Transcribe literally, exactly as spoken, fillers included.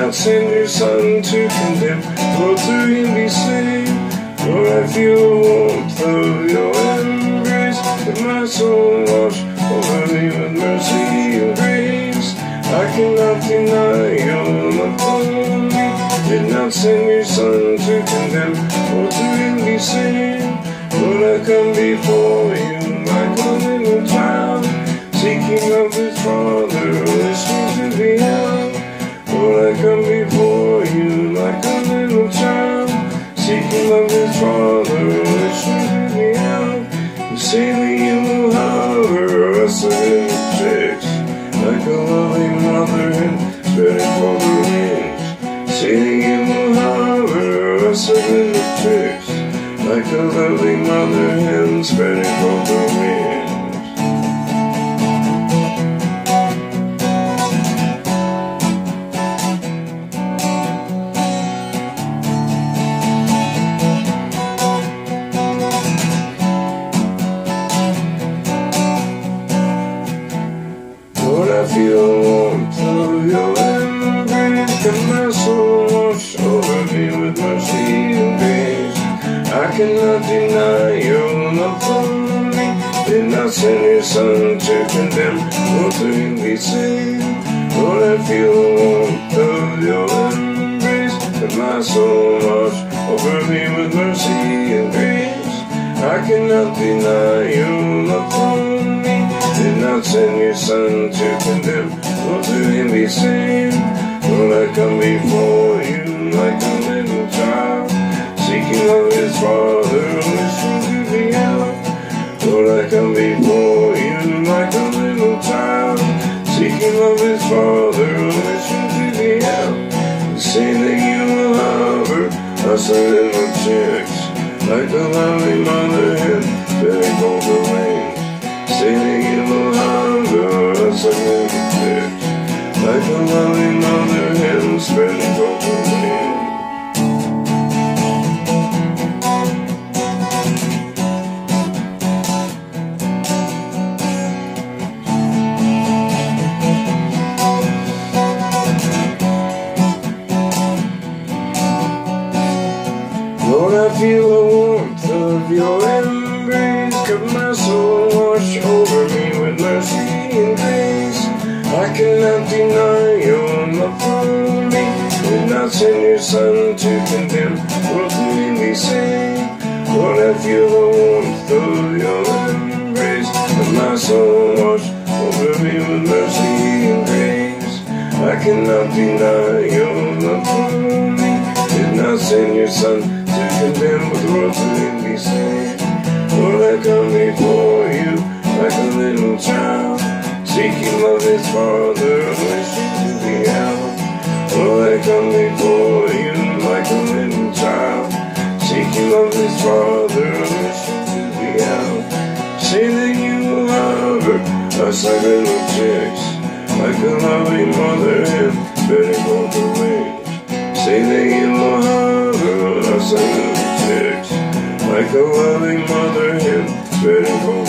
not send your son to condemn, Lord, through him be saved. Lord, I feel the warmth of your embrace, with my soul wash over me with mercy and grace. I cannot deny your love for me. Did not send your son to condemn, Lord, through him be saved. Lord, I come before you like a little child, seeking of his father, listening to the hound. Lord, I come before you like a little child, seeking of his father, listening to the hound. You say that you will hover us in the chicks, like a loving mother hen spreading for the wings. Say that you will hover us in the chicks, like a loving mother hen spreading for the wings. Lord, I feel the warmth of your embrace, and my soul wash over me with mercy and grace. I cannot deny your love for me. Did not send your son to condemn, Lord, through him be saved. Lord, I feel the warmth of your embrace, and my soul wash over me with mercy and grace. I cannot deny your love for me. Did not send your son to condemn, Lord, through him be saved. Lord, I come before you like a little child, seeking of his father, listening to the hound. Lord, I come before you like a little child, seeking of his father, listening to the hound. You say that you will hover us little chicks, like a loving mother hen spreading for the wings. Say that you will hover us little chicks, like a loving mother hen spreading for the wings. Lord, I feel the warmth of your embrace, cover my soul, wash over me with mercy and grace. I cannot deny your love for me. Did not send your son to condemn, Lord, through him be saved. Lord, I feel the warmth of your embrace, cover my soul, wash over me with mercy and grace. I cannot deny your love for me. Did not send your son to condemn, but the world to him be saved. Lord, I come before you like a little child, seeking of his father, listening to the hound. Lord, I come before you like a little child, seeking of his father, listening to the hound. Say that you will hover us like little chicks, like a loving mother hen spreading for the wings. Say that you will hover us like little chicks, like a loving mother hen spreading for